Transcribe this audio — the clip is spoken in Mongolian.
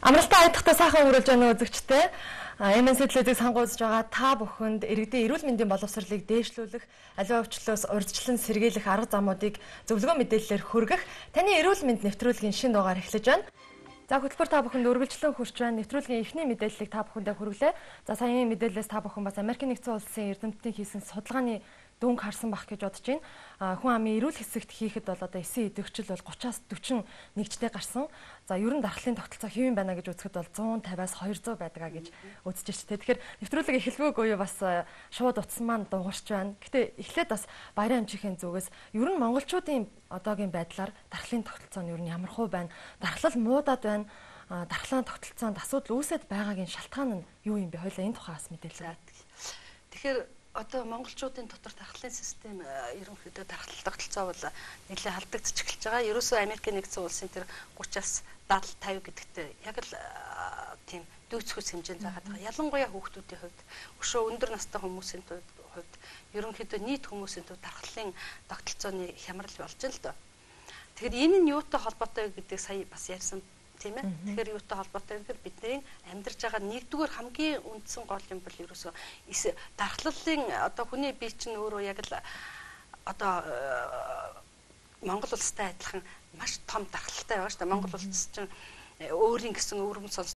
Амралтаа айдахтаа сайхан өрүүлж байгаа үзэгчтэй. МНС телевизийг сонгоулж байгаа та бүхэнд иргэдийн эрүүл мэндийн боловсролыг дээшлүүлэх, аливаа өвчлөөс урьдчилан сэргийлэх арга замуудыг зөвлөгөө мэдээллээр хүргэх таны эрүүл мэнд нэвтрүүлгийн шинэ дугаар эхлэж байна. За хөтөлбөр та бүхэнд үргэлжлэн хүрч байна. Нэвтрүүлгийн эхний мэдээллийг та бүхэндээ хүргэлээ. За саяны мэдээллээс та бүхэн бас Америкийн нэгдсэн улсын эрдэмтдийн хийсэн судалгааны дүнг харсан бах гэж бодож байна. Хүн амын эрүүл хэсэгт хийхэд бол одоо эсийн идэвхжил бол 30-аас 40 нэгжтэй гарсан. За ер нь дархлын тогтолцоо хэвэн байна гэж үзэхэд бол 150-аас 200 байдгаа гэж үзэж байна. Тэгэхээр нэвтрүүлэг эхлэвэг үе бас шууд утсан маань дуурч байна. Гэтэ эхлээд бас баярын амжийнхын зүгээс ер нь монголчуудын одоогийн байдлаар дархлын тогтолцоо нь ер нь ямар хөө байна? Дархлал муудаад байна. Дархлааны тогтолцоонд асуудал үүсэт байгаагийн шалтгаан нь юу юм бэ? Хоёлаа энэ тухаас мэдээлээ. Тэгэхээр одоо монголчуудын дотор дархлын систем ерөнхийдөө дархлал тогтолцоо бол нэлээд халдагдчих эхэлж байгаа. Ерөөсөө Америкийн нэгдсэн улсын тэр 30-аас 70-50 гэдэгтээ яг л тийм дүүцхүүс хэмжээнд байгаа даа. Ялангуяа хүүхдүүдийн хувьд, өшөө өндөр настай хүмүүсийн хувьд ерөнхийдөө нийт хүмүүсийн хувьд дархлын тогтолцооны хямрал болж байна л доо. Тэгэхээр энэ нь юутай холбоотой гэдэг сая бас ярьсан тийм ээ. Тэгэхээр юутай холбоотой гэхээр бидний амьдарч байгаа нэгдүгээр хамгийн үндсэн гол юм бол ерөөсөө дархлалын одоо хүний бие чинь өөрөө яг л одоо Монгол улстай адилхан маш том дархлалтай байгаа шүү дээ. Монгол улс чинь өөрийн гэсэн өвөрмөн сонс